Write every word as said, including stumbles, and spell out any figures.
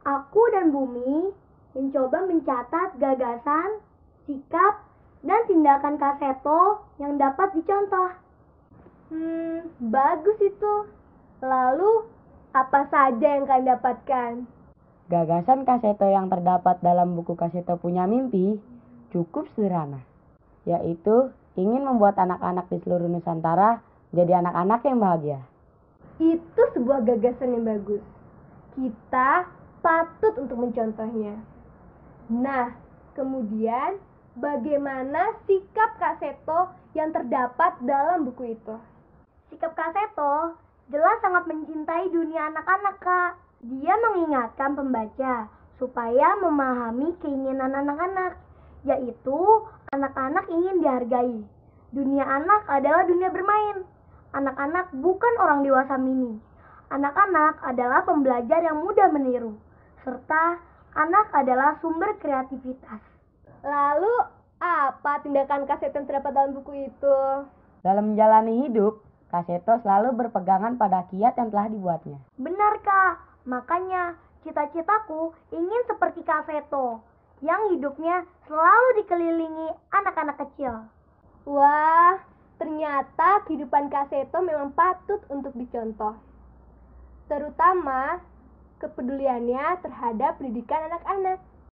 Aku dan Bumi mencoba mencatat gagasan, sikap, dan tindakan Kak Seto yang dapat dicontoh. Hmm, bagus itu. Lalu, apa saja yang kalian dapatkan? Gagasan Kak Seto yang terdapat dalam buku Kak Seto Punya Mimpi cukup sederhana, yaitu ingin membuat anak-anak di seluruh Nusantara jadi anak-anak yang bahagia. Itu sebuah gagasan yang bagus. Kita patut untuk mencontohnya. Nah, kemudian bagaimana sikap Kak Seto yang terdapat dalam buku itu? Sikap Kak Seto jelas sangat mencintai dunia anak-anak, Kak. Dia mengingatkan pembaca supaya memahami keinginan anak-anak, yaitu anak-anak ingin dihargai. Dunia anak adalah dunia bermain. Anak-anak bukan orang dewasa mini. Anak-anak adalah pembelajar yang mudah meniru, serta anak adalah sumber kreativitas. Lalu, apa tindakan Kak Seto yang terdapat dalam buku itu? Dalam menjalani hidup, Kak Seto selalu berpegangan pada kiat yang telah dibuatnya. Benar, Kak. Makanya, cita-citaku ingin seperti Kak Seto, yang hidupnya selalu dikelilingi anak-anak kecil. Wah, ternyata kehidupan Kak Seto memang patut untuk dicontoh. Terutama kepeduliannya terhadap pendidikan anak-anak.